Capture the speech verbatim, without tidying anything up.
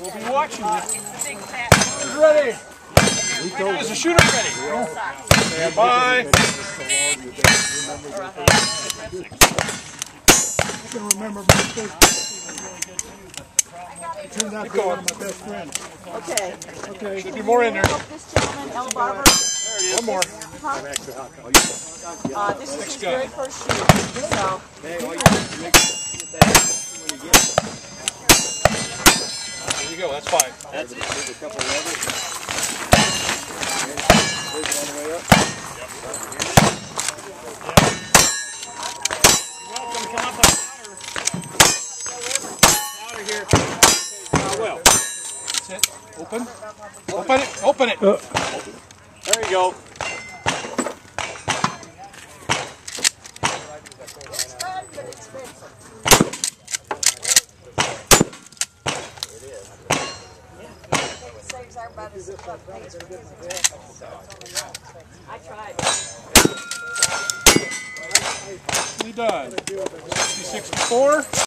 We'll be watching you. Who's ready? Is the shooter ready? Stand by. I can remember my first. It turned out to be one of my best friends. Okay. Okay. Should be more in there. Help this gentleman, L. Barber. One more. Huh? Uh, this is his very first shoot. So. There you go. That's fine. That's it. There's a couple levels. There's it on the way up. Welcome. Come up out of here. Uh, well. That's it. Open. Open it. Open it. Uh. There you go. It's fun, but expensive. It saves our buddies a buck pays for his expenses, so it's only right. I tried. We done. sixty-six to four.